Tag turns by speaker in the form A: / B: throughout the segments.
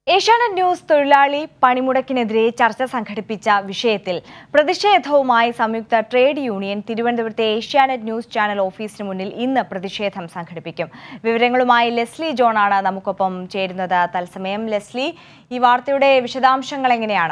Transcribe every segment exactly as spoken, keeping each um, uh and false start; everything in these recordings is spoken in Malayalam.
A: ഏഷ്യാനെറ്റ് ന്യൂസ് തൊഴിലാളി പണിമുടക്കിനെതിരെ ചർച്ച സംഘടിപ്പിച്ച വിഷയത്തിൽ പ്രതിഷേധവുമായി സംയുക്ത ട്രേഡ് യൂണിയൻ തിരുവനന്തപുരത്തെ ഏഷ്യാനെറ്റ് ന്യൂസ് ചാനൽ ഓഫീസിന് മുന്നിൽ ഇന്ന് പ്രതിഷേധം സംഘടിപ്പിക്കും. വിവരങ്ങളുമായി ലെസ്ലി ജോണാണ് നമുക്കൊപ്പം ചേരുന്നത്. തത്സമയം ലെസ്ലി, ഈ വാർത്തയുടെ വിശദാംശങ്ങൾ എങ്ങനെയാണ്?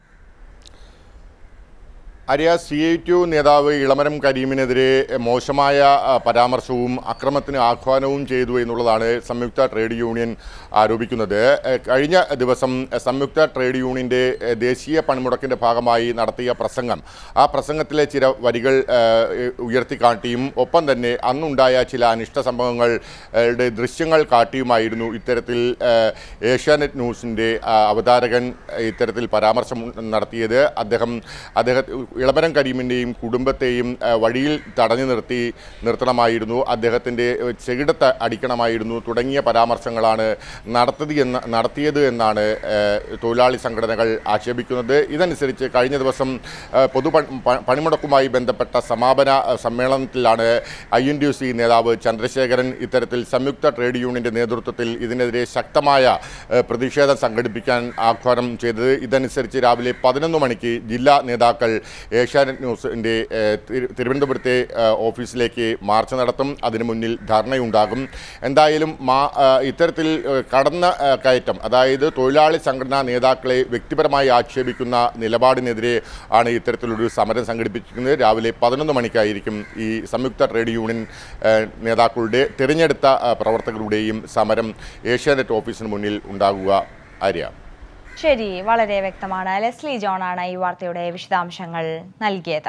B: Arya, C I T U നേതാവ് ഇളമരം കരീമിനെതിരെ മോശമായ പരാമർശവും അക്രമത്തിന് ആഹ്വാനവും ചെയ്തു എന്നുള്ളതാണ് സംയുക്ത ട്രേഡ് യൂണിയൻ ആരോപിക്കുന്നത്. കഴിഞ്ഞ ദിവസം സംയുക്ത ട്രേഡ് യൂണിയൻ്റെ ദേശീയ പണിമുടക്കിൻ്റെ ഭാഗമായി നടത്തിയ പ്രസംഗം, ആ പ്രസംഗത്തിലെ ചില വരികൾ ഉയർത്തിക്കാട്ടിയും ഒപ്പം തന്നെ അന്നുണ്ടായ ചില അനിഷ്ട സംഭവങ്ങളുടെ ദൃശ്യങ്ങൾ കാട്ടിയുമായിരുന്നു ഇത്തരത്തിൽ ഏഷ്യാനെറ്റ് ന്യൂസിൻ്റെ അവതാരകൻ ഇത്തരത്തിൽ പരാമർശം നടത്തിയത്. അദ്ദേഹം അദ്ദേഹം ഇളമരം കരീമിൻ്റെയും കുടുംബത്തെയും വഴിയിൽ തടഞ്ഞു നിർത്തി നിർത്തണമായിരുന്നു, അദ്ദേഹത്തിൻ്റെ ചെകിടത്ത് അടിക്കണമായിരുന്നു തുടങ്ങിയ പരാമർശങ്ങളാണ് നടത്തിയത് എന്ന നടത്തിയത് എന്നാണ് തൊഴിലാളി സംഘടനകൾ ആക്ഷേപിക്കുന്നത്. ഇതനുസരിച്ച് കഴിഞ്ഞ ദിവസം പൊതു പണിമുടക്കുമായി ബന്ധപ്പെട്ട സമാപന സമ്മേളനത്തിലാണ് I N T U C നേതാവ് ചന്ദ്രശേഖരൻ ഇത്തരത്തിൽ സംയുക്ത ട്രേഡ് യൂണിയൻ്റെ നേതൃത്വത്തിൽ ഇതിനെതിരെ ശക്തമായ പ്രതിഷേധം സംഘടിപ്പിക്കാൻ ആഹ്വാനം ചെയ്തത്. ഇതനുസരിച്ച് രാവിലെ പതിനൊന്ന് മണിക്ക് ജില്ലാ നേതാക്കൾ ഏഷ്യാനെറ്റ് ന്യൂസിൻ്റെ തിരുവനന്തപുരത്തെ ഓഫീസിലേക്ക് മാർച്ച് നടത്തും. അതിനു മുന്നിൽ ധർണയുണ്ടാകും. എന്തായാലും മാ ഇത്തരത്തിൽ കടന്ന കയറ്റം, അതായത് തൊഴിലാളി സംഘടനാ നേതാക്കളെ വ്യക്തിപരമായി ആക്ഷേപിക്കുന്ന നിലപാടിനെതിരെ ആണ് ഇത്തരത്തിലൊരു സമരം സംഘടിപ്പിക്കുന്നത്. രാവിലെ പതിനൊന്ന് മണിക്കായിരിക്കും ഈ സംയുക്ത ട്രേഡ് യൂണിയൻ നേതാക്കളുടെ തിരഞ്ഞെടുത്ത പ്രവർത്തകരുടെയും സമരം ഏഷ്യാനെറ്റ് ഓഫീസിന് മുന്നിൽ ഉണ്ടാകുക. ആര്യ,
A: ശരി, വളരെ വ്യക്തമാണ്. ലെസ്ലി ജോണാണ് ഈ വാർത്തയുടെ വിശദാംശങ്ങൾ നൽകിയത്.